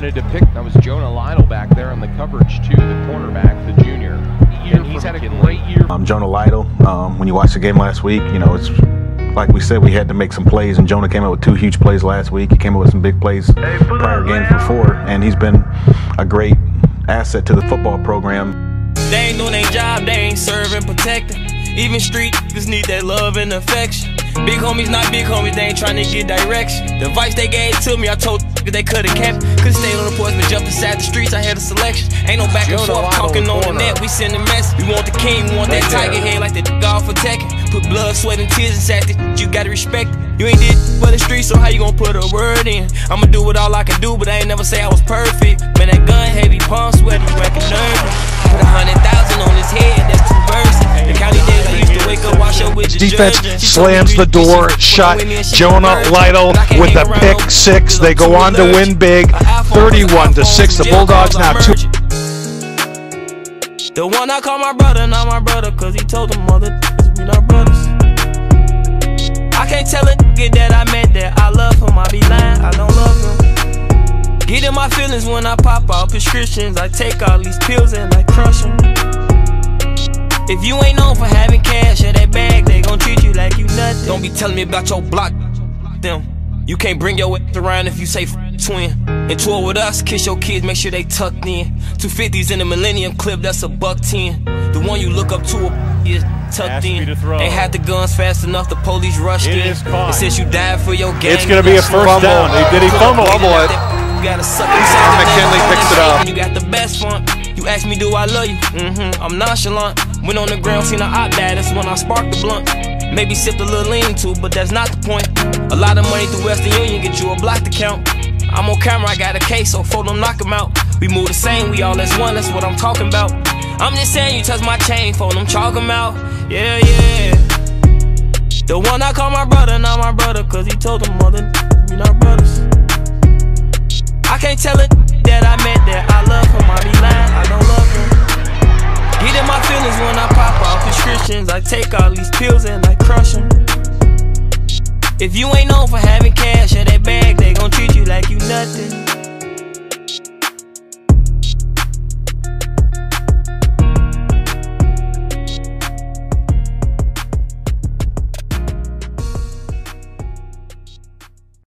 wanted to pick. That was Jonah Lytle back there on the coverage too, the cornerback, the junior. And he's had a great year. I'm Jonah Lytle. When you watched the game last week, you know, it's like we said, we had to make some plays, and Jonah came up with 2 huge plays last week. He came up with some big plays prior games before, and he's been a great asset to the football program. They ain't doing their job, they ain't serving, protecting. Even street niggas need that love and affection. Big homies, not big homies, they ain't trying to get direction. The advice they gave to me, I told they could've kept. Could've stayed on the porch, but jumped inside the streets, I had a selection. Ain't no back and forth, talking on the net, we sending mess. We want the king, we want that tiger head like that dog for Tekken. Put blood, sweat, and tears inside this, you gotta respect it. You ain't did for the streets, so how you gonna put a word in? I'ma do what all I can do, but I ain't never say I was perfect. Man, that gun heavy, palm sweaty, wrecking nervous. Put 100,000 on his head, that's 2 verses. The county days I used to wake up, wash up with the defense judge. slams the door shut. Jonah Lytle with a pick 6. They go on to win big, 31-6. The Bulldogs now 2. The one I call my brother, not my brother, cause he told them other we not brothers. I can't tell a nigga that I met that I love him, I be lying, I don't love him. Get in my feelings when I pop out prescriptions. I take all these pills and I crush them. If you ain't known for having cash in that bag, they gon' treat you like you nothing. Don't be telling me about your block, them. You can't bring your ass around if you say twin. And tour with us, kiss your kids, make sure they tucked in. 250s in the Millennium Clip, that's a $110. The one you look up to is tucked in. Ain't had the guns fast enough, the police rushed in. And since you died for your gang, It's gonna be a first down. Did he fumble it? You gotta suck McKinley picks it up. You got the best fun. You ask me, do I love you? I'm nonchalant. Went on the ground, seen an op die, that's when I sparked the blunt. Maybe sipped a little lean too, but that's not the point. A lot of money through Western Union get you a block account. I'm on camera, I got a case, so for them knock them out. We move the same, we all as one, that's what I'm talking about. I'm just saying, you touch my chain, for them chalk them out. Yeah, yeah. The one I call my brother, not my brother, cause he told them other we not brothers. I can't tell it that I meant that I love him, I be lying, I don't love him. Get in my feelings when I pop out prescriptions. I take all these pills and I crush them. If you ain't known for having cash in that bag, they gon' treat you like you nothing.